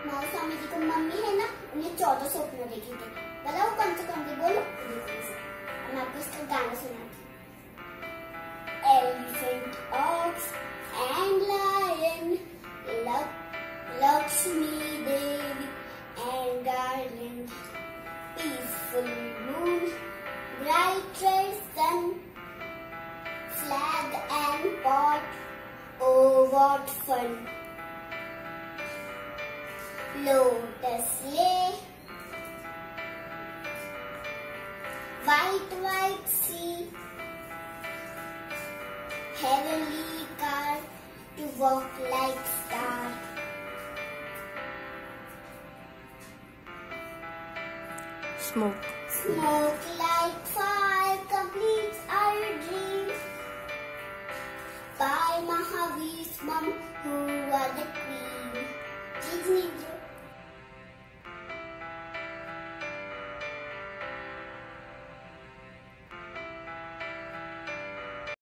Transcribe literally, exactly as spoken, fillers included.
स्वामी जी को मम्मी है ना, उन्हें चौदह स्वप्न देखे थे। बताओ कौन से कौन से, बोलो। मैं आपको इसका गाना सुनाती हूँ। Elephant, ox and lion, Lakshmi Devi and garland, peaceful moon, bright red sun, flag and pot, oh what fun. Lotus lay, white white sea, heavenly car to walk like star. Smoke. Smoke like fire completes our dream. By Mahavir's mom, who are the queen.